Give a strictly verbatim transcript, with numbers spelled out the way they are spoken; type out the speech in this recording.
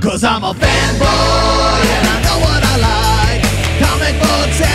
Cause I'm a fanboy and I know what I like. Comic books